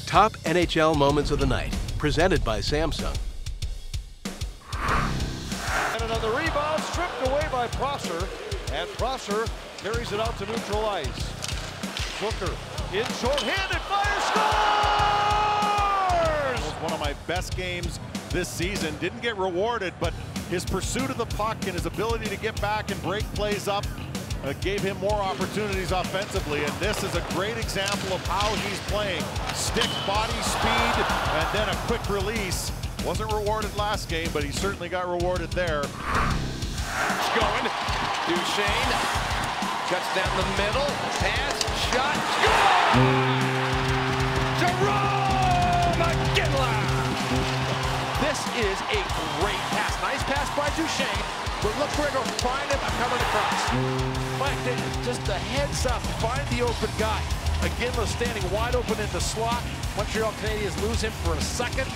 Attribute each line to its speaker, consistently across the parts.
Speaker 1: Top NHL moments of the night, presented by Samsung.
Speaker 2: And another rebound, stripped away by Prosser, and Prosser carries it out to neutral ice. Booker in short-handed, fire, scores!
Speaker 3: One of my best games this season. Didn't get rewarded, but his pursuit of the puck and his ability to get back and break plays up gave him more opportunities offensively, and this is a great example of how he's playing. Stick, body, speed, and then a quick release. Wasn't rewarded last game, but he certainly got rewarded there.
Speaker 4: It's going. Duchesne cuts down the middle. Pass, shot, score! Jerome McGinley! This is a great pass. Nice pass by Duchesne, but look where to find him coming across. Mike, just a heads up, find the open guy. McGinley standing wide open in the slot. Montreal Canadiens lose him for a second.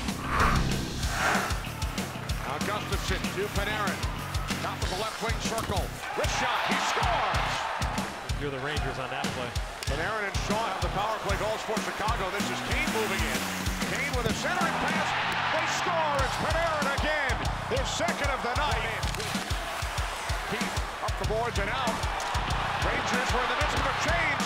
Speaker 5: Now Gustafsson to Panarin. Top of the left wing circle. Wrist shot, he scores!
Speaker 2: You're the Rangers on that play.
Speaker 5: Panarin and Shaw have the power play goals for Chicago. This is Kane moving in. Kane with a centering pass. They score, it's Panarin again. Their second of the night. Keith up the boards and out. Rangers were in the midst of a change.